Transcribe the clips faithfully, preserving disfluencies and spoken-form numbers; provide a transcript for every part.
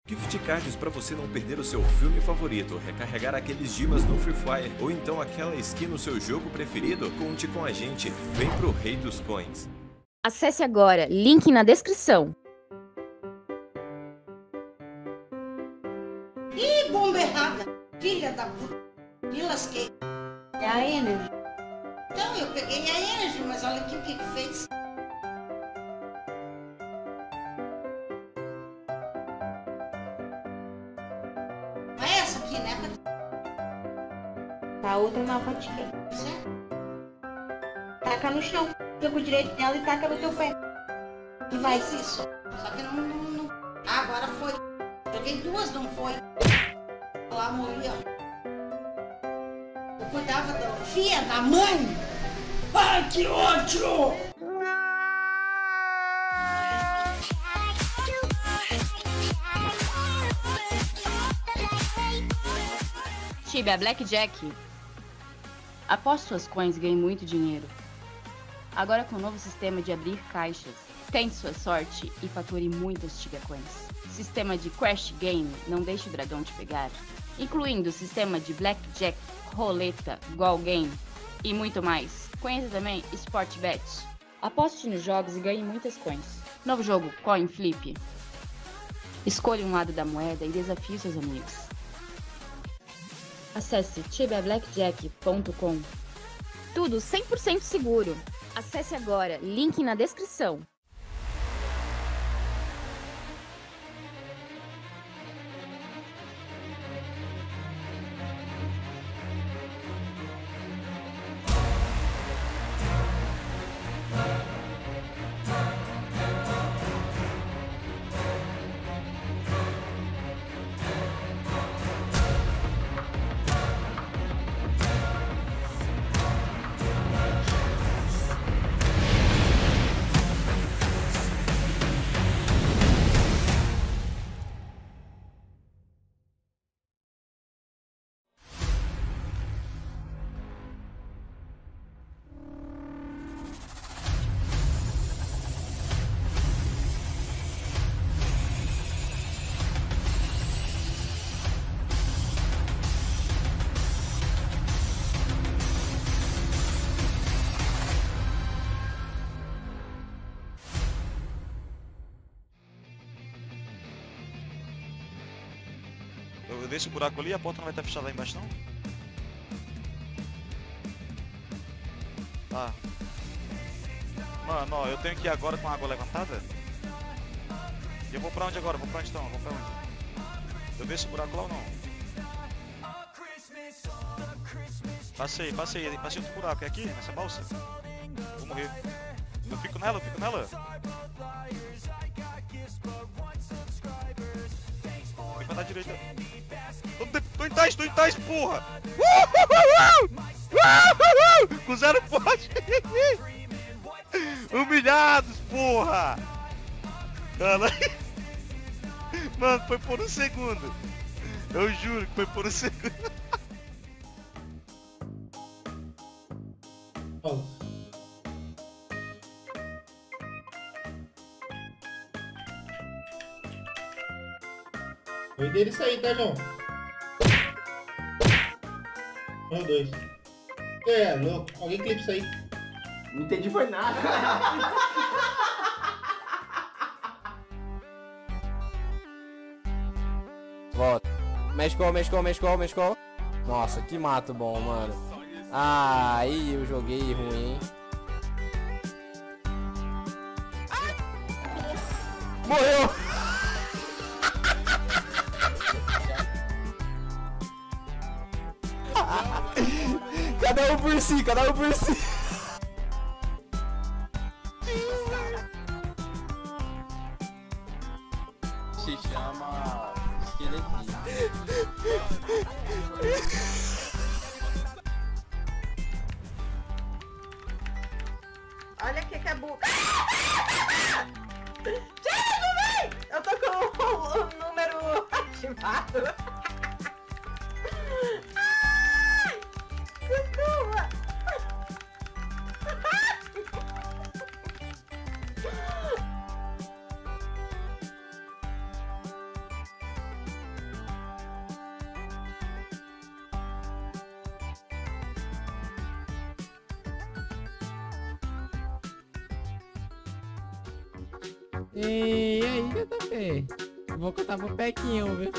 Gift cards para você não perder o seu filme favorito, recarregar aqueles dimas no Free Fire ou então aquela skin no seu jogo preferido? Conte com a gente, vem pro Rei dos Coins. Acesse agora, link na descrição. Ih, bomba errada! Filha da puta! Me lasquei. É a Energy. Então, eu peguei a Energy, mas olha aqui o que que fez. É essa aqui, né? Tá outra na fatia. Certo? Taca no chão. Fica com o direito dela e taca no teu pé. E vai. Faz isso. Só que não, não, não... Ah, agora foi. Joguei duas, não foi. Lá morri, ó. Eu cuidava da filha da mãe. Ai, que ódio! Tibia Blackjack. Após suas coins, ganhe muito dinheiro. Agora com o novo sistema de abrir caixas, tente sua sorte e fature muitas Tibia Coins. Sistema de Crash Game, não deixe o dragão te pegar. Incluindo o sistema de Blackjack, roleta, Goal Game e muito mais. Conheça também Sportbet. Aposte nos jogos e ganhe muitas coins. Novo jogo, Coin Flip. Escolha um lado da moeda e desafie seus amigos. Acesse tibia blackjack ponto com. Tudo cem por cento seguro. Acesse agora, link na descrição. Eu deixo o buraco ali e a porta não vai estar fechada lá embaixo, não? Tá. Mano, ó, eu tenho que ir agora com a água levantada? E eu vou pra onde agora? Eu vou pra onde então? Eu vou pra onde? Eu deixo o buraco lá ou não? Passei, passei, passei outro buraco. É aqui, nessa balsa? Vou morrer. Eu fico nela, eu fico nela. Tem que mandar à direita. Tô, tô em tais, tô em tais, porra! Com zero pote! Humilhados, porra! Caralho! Mano, foi por um segundo. Eu juro que foi por um segundo. Foi dele isso aí, tá, João? Um, dois. É, louco. Alguém clipa isso aí. Não entendi foi nada. Volta. Mexicou, mexicou, mexicou, mexicou. Nossa, que mato bom, mano. Ah, aí eu joguei ruim, hein? Morreu! Cada um por si, cada um por si. Se chama esqueletinho. Olha aqui que é buca. Tira de mim! Eu tô com o, o número ativado. Ai! Desculpa! E aí, J P? Vou contar pro Pequinho, viu?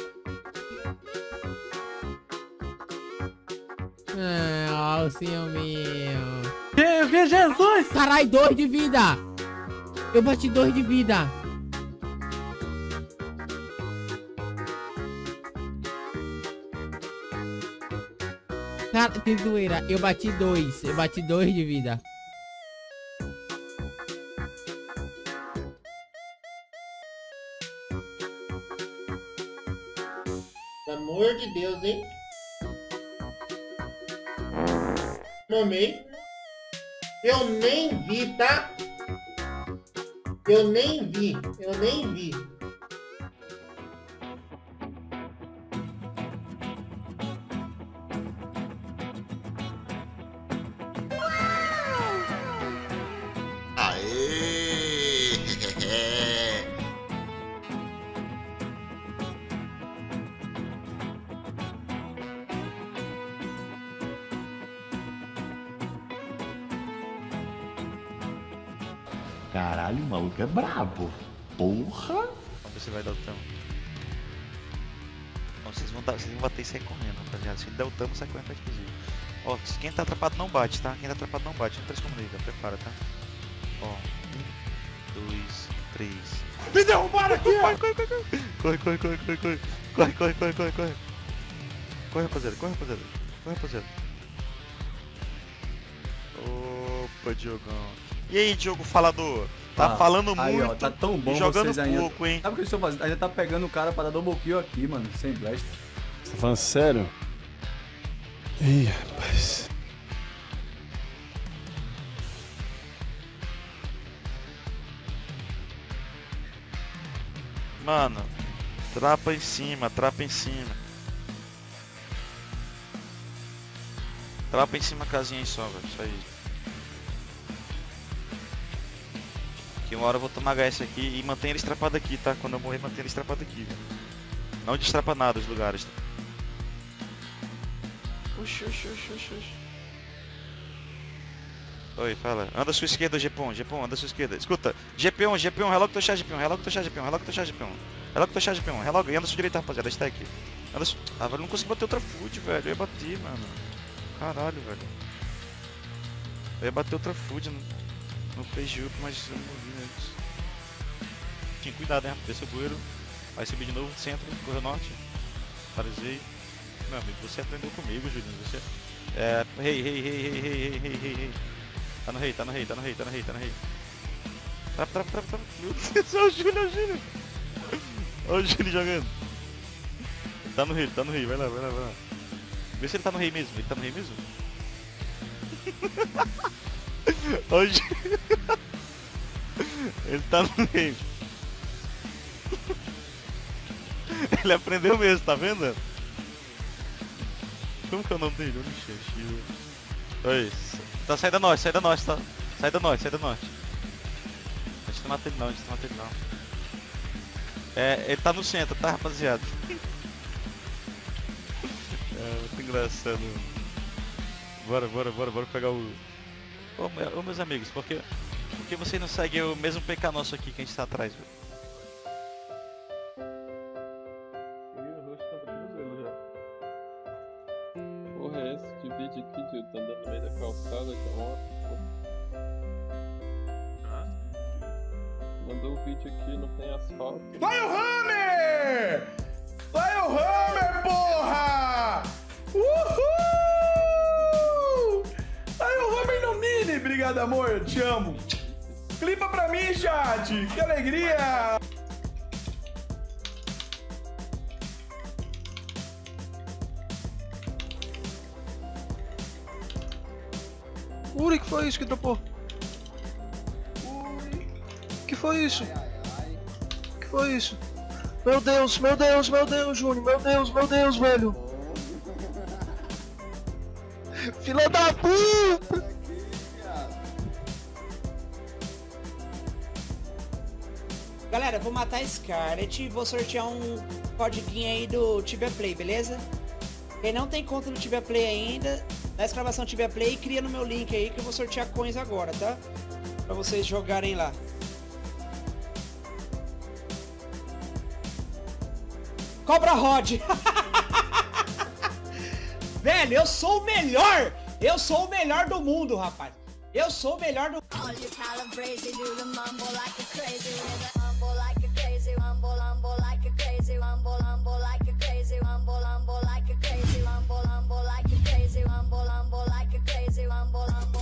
Ah, o ciúminho. Que Jesus! Carai, dois de vida! Eu bati dois de vida. Cara, que zoeira. Eu bati dois. Eu bati dois de vida. Pelo amor de Deus, hein? Tomei. Eu nem vi, tá? Eu nem vi. Eu nem vi. Caralho, o maluco é brabo. Porra! Vamos ver se vai dar o tamo. Ó, vocês vão, dar, vocês vão bater e sair correndo, rapaziada. Se der o tamo, sai correndo pra explosivo. Ó, quem tá atrapado não bate, tá? Quem tá atrapado não bate. Um, três comunica, prepara, tá? Ó, um, dois, três. Me derrubaram aqui! Corre, corre, corre, corre, corre, corre, corre, corre, corre, corre, corre, corre, corre. Corre, rapaziada, corre, rapaziada. Corre, rapaziada. Opa, Diogão. E aí, Diogo falador? Tá ah, falando aí, muito ó, tá tão bom e jogando vocês ainda. pouco, hein? Sabe o que eles estão fazendo? Ainda tá pegando o cara pra dar double kill aqui, mano, sem blast. Você tá falando sério? Ih, rapaz. Mano, trapa em cima, trapa em cima. Trapa em cima, casinha aí só, velho, isso aí. Que uma hora eu vou tomar H S aqui e mantenha ele estrapado aqui, tá? Quando eu morrer, mantenha ele estrapado aqui, velho. Não destrapa nada os lugares, tá? Oxi, oxi, oxi, oxi, oxi. Oi, fala. Anda à sua esquerda, G P um, G P um, anda à sua esquerda. Escuta, G P um, G P um, relógio teu chá, G P um, relógio teu chá, G P um, relógio teu chá, G P um. Relógio teu chá, G P um, relógio, e anda à sua direita, rapaziada, stack. Anda su... Ah, velho, não consegui bater outra food, velho. Eu ia bater, mano. Caralho, velho. Eu ia bater outra food, não, não fez jup, mas eu não vi antes. Tinha cuidado, né? Desceu o bueiro. Vai subir de novo, centro, correu norte. Parizei. Meu amigo, você aprendeu comigo, Julinho. Você. É. Rei, rei, rei, rei, rei, rei, rei, rei. Tá no rei, tá no rei, tá no rei, tá no rei, tá no rei. Trapa, trapa, trapa, trapa. Meu Deus, olha o Júlio, olha o Júlio. Olha o Júlio jogando. Tá no rei, tá no rei, vai lá, vai lá, vai lá. Vê se ele tá no rei mesmo, ele tá no rei mesmo? Olha o Júlio. Ele tá no rei. Ele aprendeu mesmo, tá vendo? Como que é o nome dele? Oi, tá, sai da norte, sai da norte, tá? Sai da norte, sai da norte. A gente não mata ele não, a gente não mata ele não. É, ele tá no centro, tá, rapaziada? É, muito engraçado. Bora, bora, bora, bora pegar o... Ô, ô meus amigos, por que, por que vocês não seguem o mesmo P K nosso aqui que a gente tá atrás, velho? Porra, é esse de vídeo aqui, tio? Tá andando no meio da calçada com a moto. Mandou um vídeo aqui, não tem asfalto. Vai o Hammer! Vai o Hammer, porra! Uhul! Vai o Hammer no mini! Obrigado, amor, eu te amo. Clipa pra mim, chat! Que alegria! Uri, que foi isso que dropou? Que foi isso? Que foi isso? Meu Deus, meu Deus, meu Deus, Júnior, meu Deus, meu Deus, velho. Filha da puta! Galera, eu vou matar a Scarlet e vou sortear um codiguinho aí do Tibia Play, beleza? Quem não tem conta no Tibia Play ainda, na exclamação Tibia Play, cria no meu link aí que eu vou sortear coins agora, tá? Pra vocês jogarem lá. Cobra Rod. Velho, eu sou o melhor. Eu sou o melhor do mundo, rapaz. Eu sou o melhor do... Rumble, rumble like a crazy rumble, rumble like a crazy rumble, rumble like a crazy rumble, rumble.